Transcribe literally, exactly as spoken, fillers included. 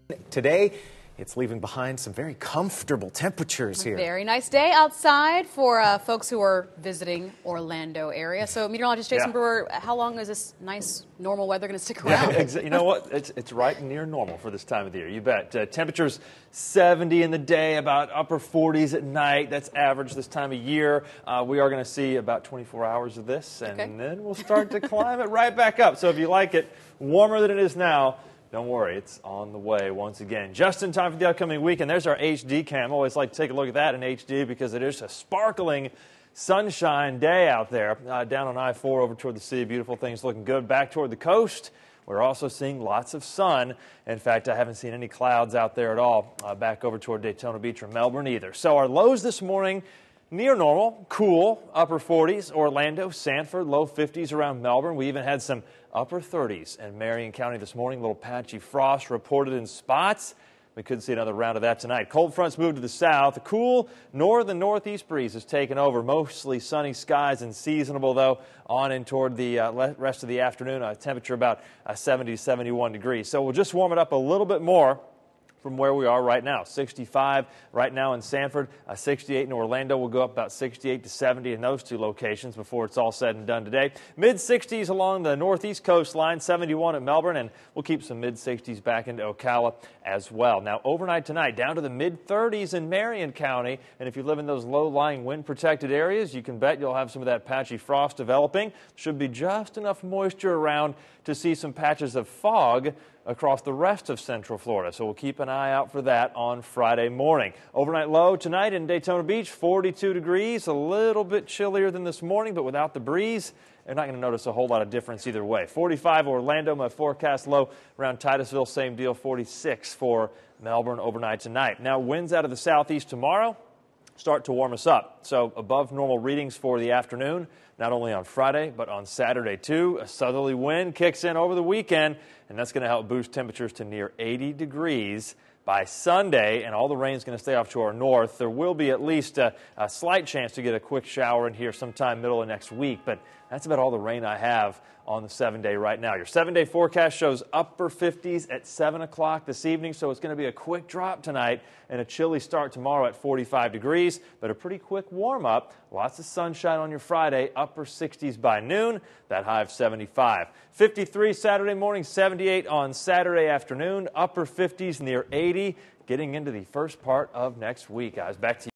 Today, it's leaving behind some very comfortable temperatures here. Very nice day outside for uh, folks who are visiting Orlando area. So, meteorologist Jason Yeah. Brewer, how long is this nice, normal weather going to stick around? Yeah, exa- you know what? It's, it's right near normal for this time of the year. You bet. Uh, temperatures seventy in the day, about upper forties at night. That's average this time of year. Uh, we are going to see about twenty-four hours of this, and Okay. then we'll start to climb it right back up. So if you like it warmer than it is now, don't worry, it's on the way once again. Just in time for the upcoming week, and there's our H D cam. I always like to take a look at that in H D because it is a sparkling sunshine day out there. Uh, down on I four over toward the sea, beautiful things looking good. Back toward the coast, we're also seeing lots of sun. In fact, I haven't seen any clouds out there at all uh, back over toward Daytona Beach or Melbourne either. So our lows this morning, near normal, cool, upper forties, Orlando, Sanford, low fifties around Melbourne. We even had some upper thirties in Marion County this morning. A little patchy frost reported in spots. We could see another round of that tonight. Cold fronts move to the south. The cool north and northeast breeze has taken over. Mostly sunny skies and seasonable, though, on and toward the uh, rest of the afternoon. A temperature about uh, seventy to seventy-one degrees. So we'll just warm it up a little bit more from where we are right now. sixty-five right now in Sanford, uh, sixty-eight in Orlando. We'll go up about sixty-eight to seventy in those two locations before it's all said and done today. mid sixties along the northeast coastline, seventy-one at Melbourne, and we'll keep some mid sixties back into Ocala as well. Now, overnight tonight, down to the mid thirties in Marion County, and if you live in those low-lying wind-protected areas, you can bet you'll have some of that patchy frost developing. Should be just enough moisture around to see some patches of fog across the rest of Central Florida. So we'll keep an eye out for that on Friday morning. Overnight low tonight in Daytona Beach, forty-two degrees, a little bit chillier than this morning, but without the breeze, you're not going to notice a whole lot of difference either way. forty-five Orlando, my forecast low around Titusville, same deal, forty-six for Melbourne overnight tonight. Now winds out of the southeast tomorrow start to warm us up. So above normal readings for the afternoon, not only on Friday, but on Saturday too. A southerly wind kicks in over the weekend, and that's going to help boost temperatures to near eighty degrees by Sunday, and all the rain is going to stay off to our north. There will be at least a, a slight chance to get a quick shower in here sometime middle of next week, but that's about all the rain I have on the seven-day right now. Your seven-day forecast shows upper fifties at seven o'clock this evening, so it's going to be a quick drop tonight and a chilly start tomorrow at forty-five degrees, but a pretty quick warm-up. Lots of sunshine on your Friday, upper sixties by noon, that high of seventy-five. fifty-three Saturday morning, seventy-eight on Saturday afternoon, upper fifties near eighty, getting into the first part of next week, guys. Back to you.